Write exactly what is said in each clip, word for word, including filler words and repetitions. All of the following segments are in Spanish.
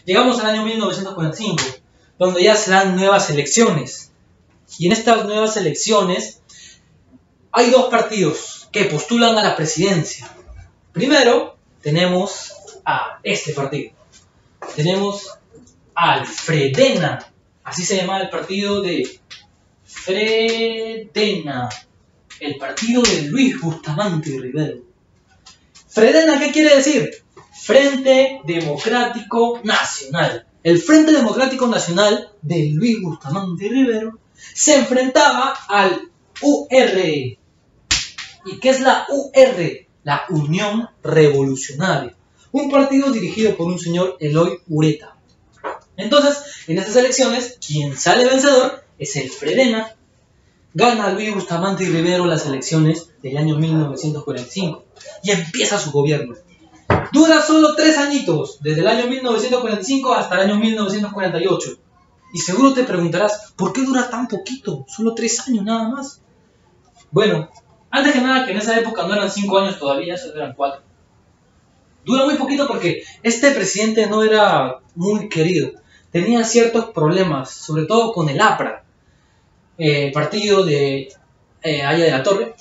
llegamos al año mil novecientos cuarenta y cinco, donde ya se dan nuevas elecciones. Y en estas nuevas elecciones hay dos partidos que postulan a la presidencia. Primero tenemos a este partido. Tenemos al Fredena, así se llama el partido de Fredena, el partido de Luis Bustamante Rivero. Fredena, ¿qué quiere decir? Frente Democrático Nacional. El Frente Democrático Nacional de Luis Bustamante Rivero se enfrentaba al U R. ¿Y qué es la U R? La Unión Revolucionaria. Un partido dirigido por un señor Eloy Ureta. Entonces, en estas elecciones, quien sale vencedor es el Fredena. Gana Luis Bustamante Rivero las elecciones del año mil novecientos cuarenta y cinco y empieza su gobierno. Dura solo tres añitos, desde el año mil novecientos cuarenta y cinco hasta el año mil novecientos cuarenta y ocho. Y seguro te preguntarás, ¿por qué dura tan poquito? Solo tres años nada más. Bueno, antes que nada, que en esa época no eran cinco años todavía, solo eran cuatro. Dura muy poquito porque este presidente no era muy querido. Tenía ciertos problemas, sobre todo con el APRA, eh, partido de eh, Haya de la Torre.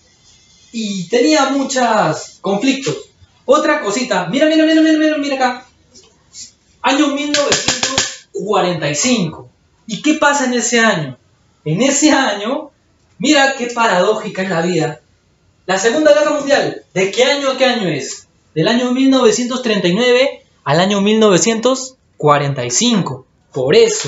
Y tenía muchos conflictos. Otra cosita, mira, mira, mira, mira, mira, mira acá. Año mil novecientos cuarenta y cinco. ¿Y qué pasa en ese año? En ese año, mira qué paradójica es la vida. La Segunda Guerra Mundial, ¿de qué año a qué año es? Del año mil novecientos treinta y nueve al año mil novecientos cuarenta y cinco. Por eso,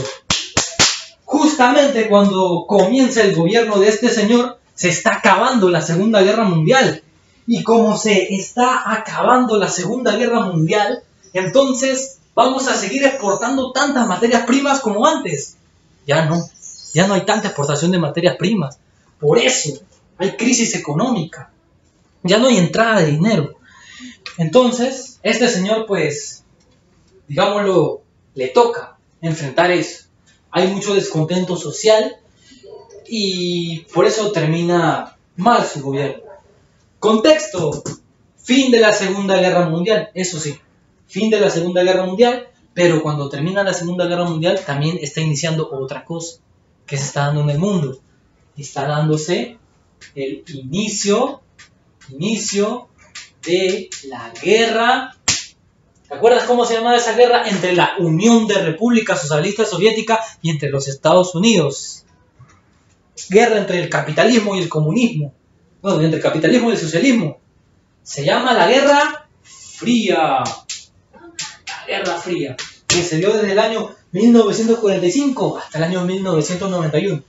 justamente cuando comienza el gobierno de este señor, se está acabando la Segunda Guerra Mundial. Y como se está acabando la Segunda Guerra Mundial, entonces vamos a seguir exportando tantas materias primas como antes. Ya no, ya no hay tanta exportación de materias primas. Por eso hay crisis económica. Ya no hay entrada de dinero. Entonces, este señor, pues, digámoslo, le toca enfrentar eso. Hay mucho descontento social y por eso termina mal su gobierno. Contexto, fin de la Segunda Guerra Mundial, eso sí, fin de la Segunda Guerra Mundial, pero cuando termina la Segunda Guerra Mundial también está iniciando otra cosa que se está dando en el mundo. Está dándose el inicio, inicio de la guerra. ¿Te acuerdas cómo se llamaba esa guerra? Entre la Unión de Repúblicas Socialistas Soviéticas y entre los Estados Unidos. Guerra entre el capitalismo y el comunismo. Bueno, entre el capitalismo y el socialismo. Se llama la Guerra Fría. La Guerra Fría, que se dio desde el año mil novecientos cuarenta y cinco hasta el año mil novecientos noventa y uno.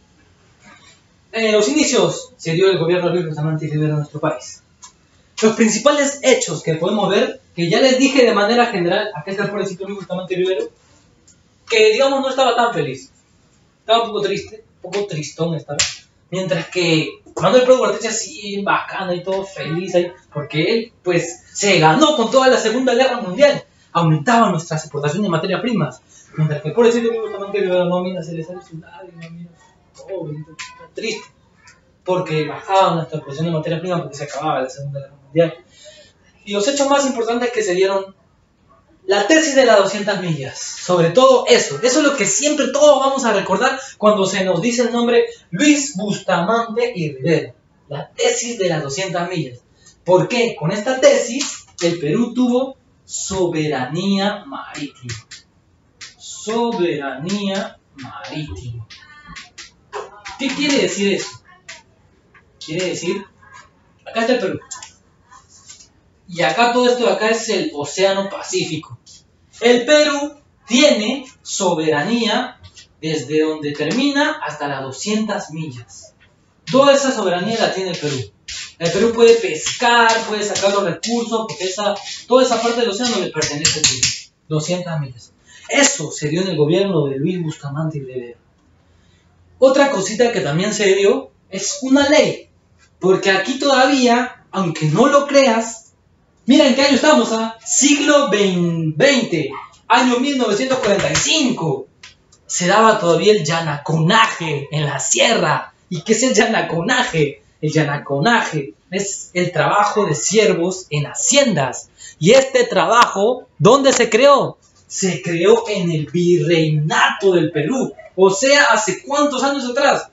En los inicios se dio el gobierno de Luis Bustamante Rivero en nuestro país. Los principales hechos que podemos ver, que ya les dije de manera general, acá está el pobrecito Luis Bustamante Rivero, que digamos no estaba tan feliz. Estaba un poco triste, un poco tristón estaba. Mientras que Manuel Prado Barthez así, bacana y todo feliz ahí, porque él, pues, se ganó con toda la Segunda Guerra Mundial. Aumentaba nuestras exportaciones de materias primas. Mientras que, por decirlo mismo, Bustamante Rivero, no, mira, se le sale su lágrima, mira, pobre, triste. Porque bajaba nuestra exportación de materias primas porque se acababa la Segunda Guerra Mundial. Y los hechos más importantes que se dieron, la tesis de las doscientas millas, sobre todo eso, eso es lo que siempre todos vamos a recordar cuando se nos dice el nombre Luis Bustamante y Rivero, la tesis de las doscientas millas. ¿Por qué? Con esta tesis el Perú tuvo soberanía marítima. Soberanía marítima. ¿Qué quiere decir eso? Quiere decir, acá está el Perú. Y acá todo esto de acá es el Océano Pacífico. El Perú tiene soberanía desde donde termina hasta las doscientas millas. Toda esa soberanía la tiene el Perú. El Perú puede pescar, puede sacar los recursos, porque esa, toda esa parte del océano le pertenece al Perú. doscientas millas. Eso se dio en el gobierno de Luis Bustamante Rivero. Otra cosita que también se dio es una ley. Porque aquí todavía, aunque no lo creas, mira en qué año estamos, ¿ah? Siglo veinte, año mil novecientos cuarenta y cinco. Se daba todavía el yanaconaje en la sierra. ¿Y qué es el yanaconaje? El yanaconaje es el trabajo de siervos en haciendas. Y este trabajo, ¿dónde se creó? se creó en el virreinato del Perú. O sea, ¿hace cuántos años atrás?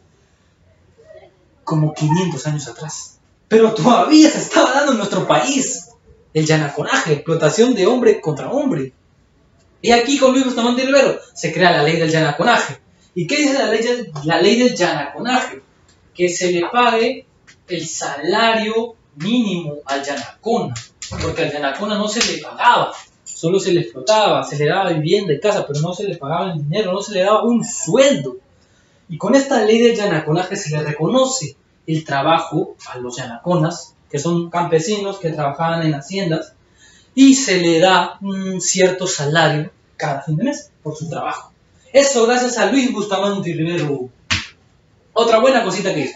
Como quinientos años atrás. Pero todavía se estaba dando en nuestro país el yanaconaje, explotación de hombre contra hombre. Y aquí con Luis Bustamante Rivero se crea la ley del yanaconaje. ¿Y qué dice la ley del, la ley del yanaconaje? Que se le pague el salario mínimo al yanacona, porque al yanacona no se le pagaba, solo se le explotaba, se le daba vivienda y casa, pero no se le pagaba el dinero, no se le daba un sueldo. Y con esta ley del yanaconaje se le reconoce el trabajo a los yanaconas, que son campesinos que trabajaban en haciendas, y se le da un cierto salario cada fin de mes por su trabajo. Eso gracias a Luis Bustamante Rivero. Otra buena cosita que hizo.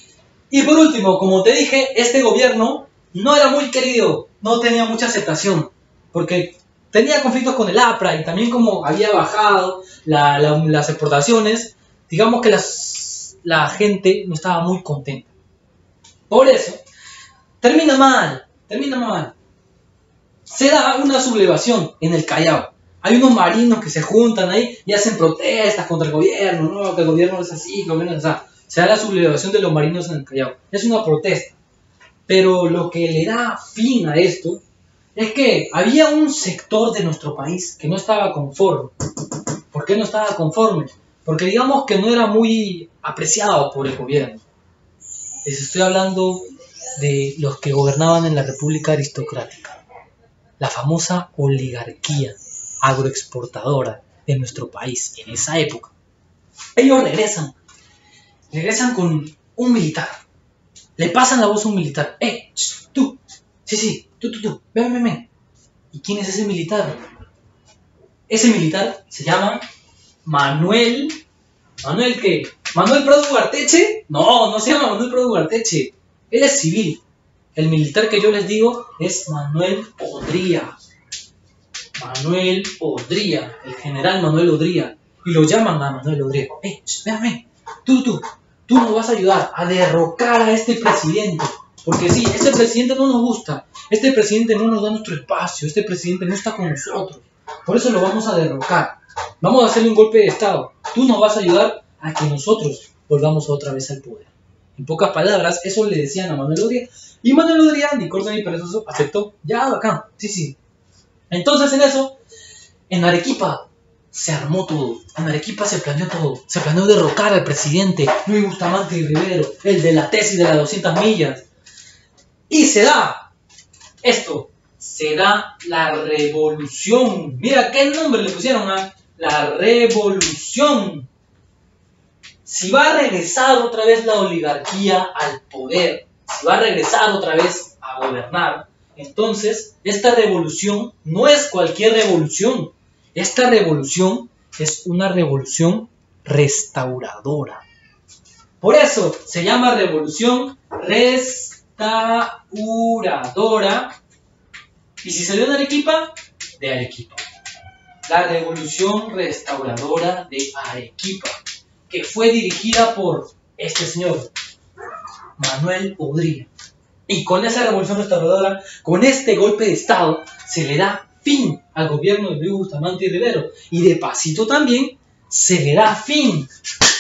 Y por último, como te dije, este gobierno no era muy querido, no tenía mucha aceptación, porque tenía conflictos con el APRA y también como había bajado la, la, las exportaciones, digamos que las, la gente no estaba muy contenta. Por eso, termina mal, termina mal. Se da una sublevación en el Callao. Hay unos marinos que se juntan ahí y hacen protestas contra el gobierno, no, que el gobierno es así, que el gobierno es así. Se da la sublevación de los marinos en el Callao. Es una protesta. Pero lo que le da fin a esto es que había un sector de nuestro país que no estaba conforme. ¿Por qué no estaba conforme? Porque digamos que no era muy apreciado por el gobierno. Les estoy hablando de los que gobernaban en la República Aristocrática. La famosa oligarquía agroexportadora de nuestro país en esa época. Ellos regresan. Regresan con un militar. Le pasan la voz a un militar. ¡Eh! ¡Tú! Sí, sí, tú, tú, tú. Ven, ven, ven. ¿Y quién es ese militar? Ese militar se llama Manuel... ¿Manuel qué? ¿Manuel Prado Ugarteche? No, no se llama Manuel Prado Ugarteche. Él es civil. El militar que yo les digo es Manuel Odría. Manuel Odría. El general Manuel Odría. Y lo llaman a Manuel Odría. ¡Eh! Ven, ven. Tú, tú. Tú nos vas a ayudar a derrocar a este presidente. Porque sí, este presidente no nos gusta. Este presidente no nos da nuestro espacio. Este presidente no está con nosotros. Por eso lo vamos a derrocar. Vamos a hacerle un golpe de estado. Tú nos vas a ayudar a que nosotros volvamos otra vez al poder. En pocas palabras, eso le decían a Manuel Odría. Y Manuel Odría, ni corto ni perezoso, aceptó. Ya, bacán. Sí, sí. Entonces en eso, en Arequipa, se armó todo. En Arequipa se planeó todo. Se planeó derrocar al presidente Luis Bustamante Rivero, el de la tesis de las doscientas millas. Y se da esto. Se da la revolución. Mira qué nombre le pusieron a la revolución. Si va a regresar otra vez la oligarquía al poder, si va a regresar otra vez a gobernar, entonces esta revolución no es cualquier revolución. Esta revolución es una revolución restauradora. Por eso se llama revolución restauradora. Y si salió de Arequipa, de Arequipa. La revolución restauradora de Arequipa, que fue dirigida por este señor, Manuel Odría. Y con esa revolución restauradora, con este golpe de estado, se le da fin al gobierno de Luis Bustamante Rivero. Y de pasito también se le da fin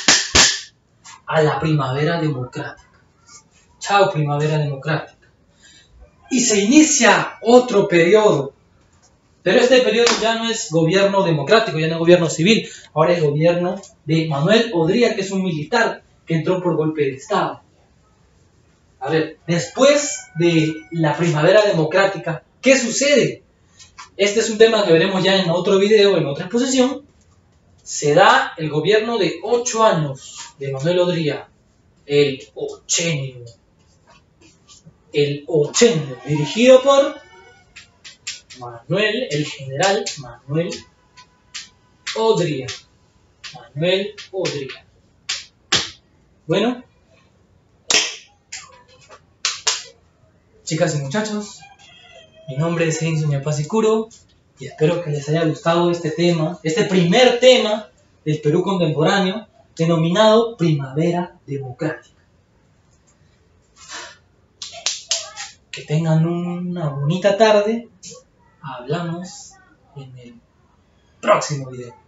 a la primavera democrática. Chao, primavera democrática. Y se inicia otro periodo. Pero este periodo ya no es gobierno democrático, ya no es gobierno civil. Ahora es gobierno de Manuel Odría, que es un militar que entró por golpe de estado. A ver, después de la primavera democrática, ¿qué sucede? Este es un tema que veremos ya en otro video, en otra exposición. Se da el gobierno de ocho años de Manuel Odría, el ochenio. El ochenio, dirigido por Manuel, el general Manuel Odría. Manuel Odría. Bueno, chicas y muchachos, mi nombre es Enzo Ñapacicuro y espero que les haya gustado este tema, este primer tema del Perú contemporáneo, denominado Primavera Democrática. Que tengan una bonita tarde. Hablamos en el próximo video.